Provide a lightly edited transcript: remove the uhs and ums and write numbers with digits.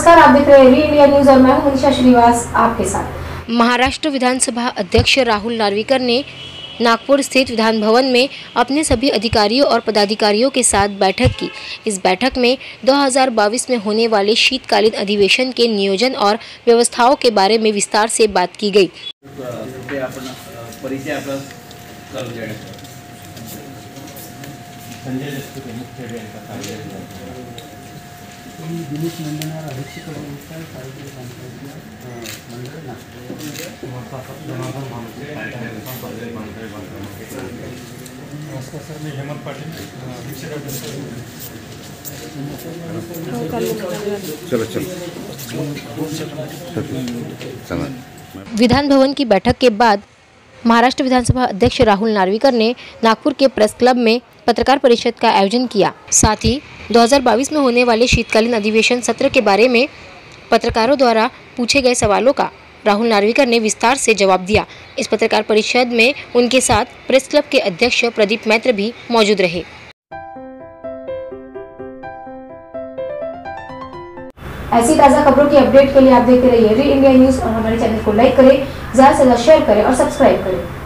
नमस्कार, आप देख रहे हैं री इंडिया न्यूज और मैं हूं मनीषा श्रीवास आपके साथ। महाराष्ट्र विधानसभा अध्यक्ष राहुल नार्वेकर ने नागपुर स्थित विधान भवन में अपने सभी अधिकारियों और पदाधिकारियों के साथ बैठक की। इस बैठक में 2022 में होने वाले शीतकालीन अधिवेशन के नियोजन और व्यवस्थाओं के बारे में विस्तार से बात की गई। दिनेश नंदनार अध्यक्ष सर में हेमंत पाटिल चलो विधान भवन की बैठक के बाद महाराष्ट्र विधानसभा अध्यक्ष राहुल नार्वेकर ने नागपुर के प्रेस क्लब में पत्रकार परिषद का आयोजन किया। साथ ही 2022 में होने वाले शीतकालीन अधिवेशन सत्र के बारे में पत्रकारों द्वारा पूछे गए सवालों का राहुल नार्वेकर ने विस्तार से जवाब दिया। इस पत्रकार परिषद में उनके साथ प्रेस क्लब के अध्यक्ष प्रदीप मैत्र भी मौजूद रहे। ऐसी ताज़ा खबरों की अपडेट के लिए आप देखते रहिए री इंडिया न्यूज और हमारे चैनल को लाइक करें, ज़्यादा से ज़्यादा शेयर करें और सब्सक्राइब करें।